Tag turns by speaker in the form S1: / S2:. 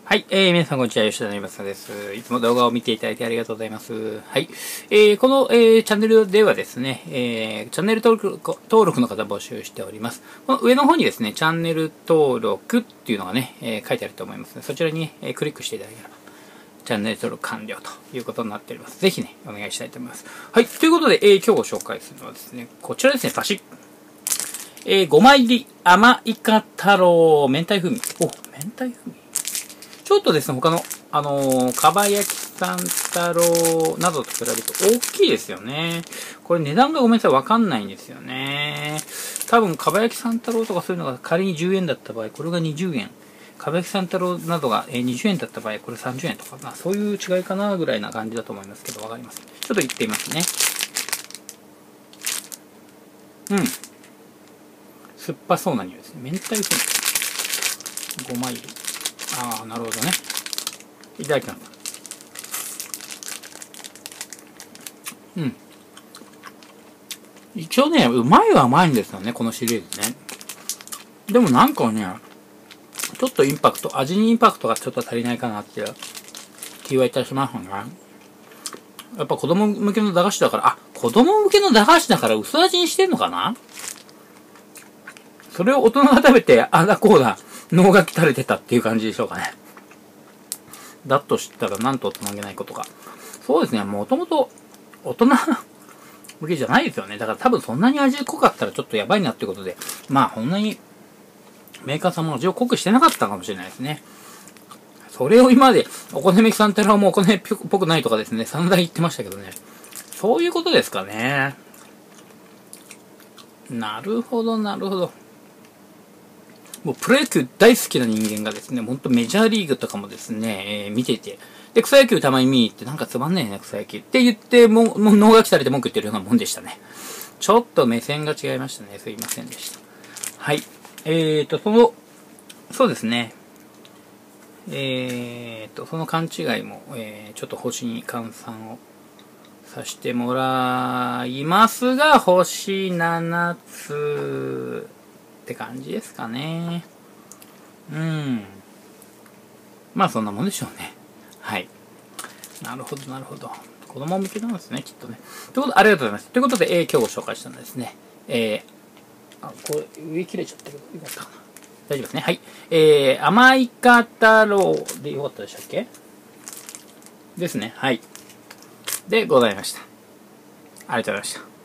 S1: はい、皆さんこんにちは、吉田の今さです。いつも動画を見ていただいてありがとうございます。はい。この、チャンネルではですね、チャンネル登録の方募集しております。この上の方にですね、チャンネル登録っていうのがね、書いてあると思いますので、そちらに、クリックしていただければ、チャンネル登録完了ということになっております。ぜひね、お願いしたいと思います。はい。ということで、今日ご紹介するのはですね、こちらですね、パシッ。5枚入り甘イカ太郎明太風味。お、明太風味ちょっとですね、他の、かば焼き三太郎などと比べると大きいですよね。これ値段がごめんなさい、わかんないんですよね。多分、かば焼き三太郎とかそういうのが仮に10円だった場合、これが20円。かば焼き三太郎などが20円だった場合、これ30円とか、そういう違いかなぐらいな感じだと思いますけど、わかります。ちょっと言ってみますね。うん。酸っぱそうな匂いですね。明太風味。5枚入り。ああ、なるほどね。いただきます。うん。一応ね、うまいはうまいんですよね、このシリーズね。でもなんかね、ちょっとインパクト、味にインパクトがちょっと足りないかなっていう気はいたしますね。やっぱ子供向けの駄菓子だから、子供向けの駄菓子だから薄味にしてんのかな？それを大人が食べて、あだこうだ、脳が垂れてたっていう感じでしょうかね。だとしたらなんと大人げないことか。そうですね、もともと大人向けじゃないですよね。だから多分そんなに味濃かったらちょっとやばいなってことで、まあこんなにメーカーさんも味を濃くしてなかったかもしれないですね。それを今まで、お好み焼きさんってのはもうお好み焼きっぽくないとかですね、散々言ってましたけどね。そういうことですかね。なるほど、なるほど。もうプロ野球大好きな人間がですね、ほんとメジャーリーグとかもですね、見ていて、で、草野球たまに見に行って、なんかつまんねえね、草野球って言って、もう脳がされて文句言ってるようなもんでしたね。ちょっと目線が違いましたね。すいませんでした。はい。そうですね。その勘違いも、ちょっと星に換算をさせてもらいますが、星7つって感じですかね。うん。まあそんなもんでしょうね。はい。なるほど、なるほど。子供向けなんですね、きっとね。ということで、ありがとうございます。ということで、今日ご紹介したのはですね、これ、上切れちゃったけど、よかったかな。大丈夫ですね。はい。甘いか太郎でよかったでしたっけですね。はい。でございました。ありがとうございました。